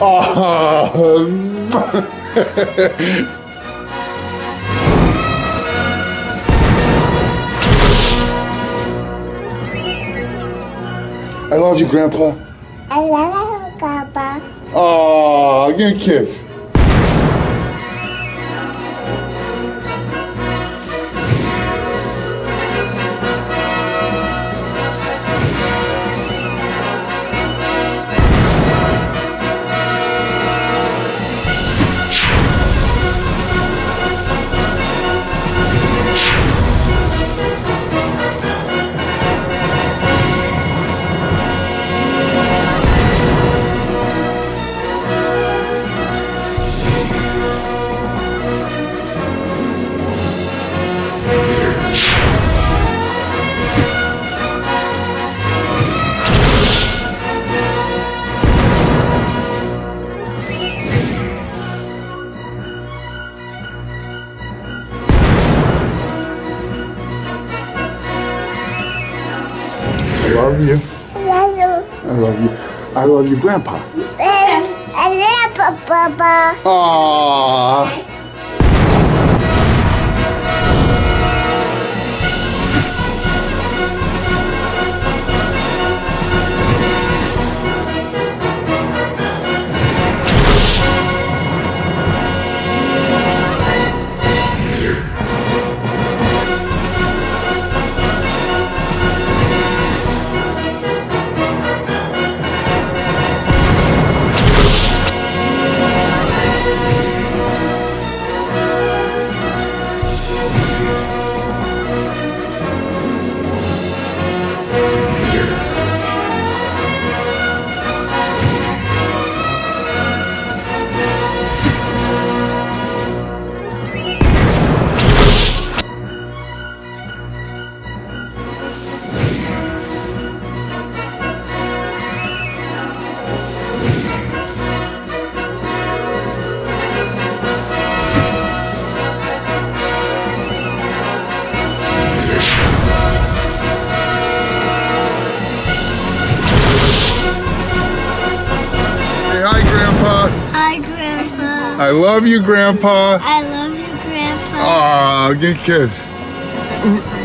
I love you, Grandpa. I love you, Grandpa. Oh, give me a kiss. I love you. I love you. I love you. I love you, Grandpa. I love Papa. Aww. Hi, Grandpa. Hi, Grandpa. I love you, Grandpa. I love you, Grandpa. Aw, give me a kiss.